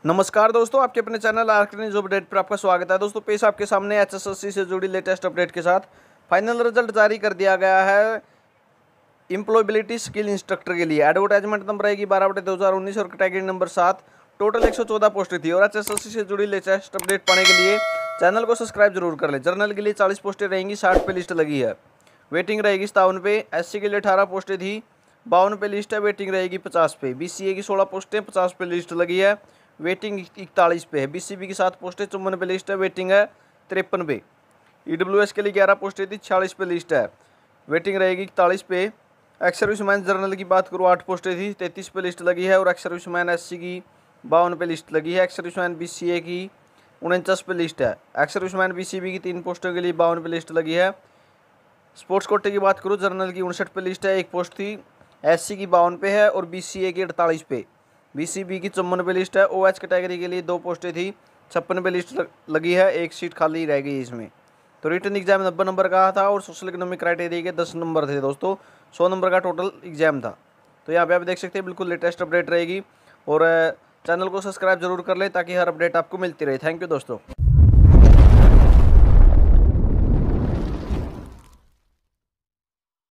नमस्कार दोस्तों, आपके अपने चैनल आर्क न्यूज अपडेट पर आपका स्वागत है। दोस्तों पेश आपके सामने एचएसएससी से जुड़ी लेटेस्ट अपडेट के साथ फाइनल रिजल्ट जारी कर दिया गया है एम्प्लॉयबिलिटी स्किल इंस्ट्रक्टर के लिए। एडवर्टाइजमेंट नंबर आएगी 12/2019 और कैटेगरी नंबर 7। टोटल 114 पोस्टें थी और एचएसएससी से जुड़ी लेटेस्ट अपडेट पाने के लिए चैनल को सब्सक्राइब जरूर कर लें। जर्नल के लिए 40 पोस्टें रहेंगी, 60 पे लिस्ट लगी है, वेटिंग रहेगी 57 पे। एससी के लिए 18 पोस्टें थी, 52 पे लिस्ट है, वेटिंग रहेगी 50 पे। बीसीए की 16 पोस्टें, 50 पे लिस्ट लगी है, वेटिंग 41 पे है। बीसीबी की 7 पोस्टें, 54 पे लिस्ट है, वेटिंग है 53 पे। ईडब्ल्यूएस के लिए 11 पोस्टें थी, 46 पे लिस्ट है, वेटिंग रहेगी 41 पे। एक्स सर्विसमैन जनरल की बात करूँ 8 पोस्टें थी, 33 पे लिस्ट लगी है और एक्स सर्विसमैन एससी की 52 पे लिस्ट लगी है। एक्स सर्विसमैन बीसीए की 49 पे लिस्ट है। एक्स सर्विसमैन बीसीबी की 3 पोस्टों के लिए 52 पे लिस्ट लगी है। स्पोर्ट्स कोटे की बात करूँ, जनरल की 59 पे लिस्ट है, 1 पोस्ट थी, एससी की 52 पे है और बीसीए की 48 पे। बीसीबी की 54 पे लिस्ट है। ओएच कैटेगरी के लिए 2 पोस्टें थी, 56 पे लिस्ट लगी है, 1 सीट खाली रह गई इसमें। तो रिटन एग्जाम 90 नंबर का था और सोशल इकोनॉमिक क्राइटेरिया के 10 नंबर थे दोस्तों। 100 नंबर का टोटल एग्जाम था। तो यहाँ पे आप देख सकते हैं बिल्कुल लेटेस्ट अपडेट रहेगी और चैनल को सब्सक्राइब जरूर कर लें ताकि हर अपडेट आपको मिलती रहे। थैंक यू दोस्तों।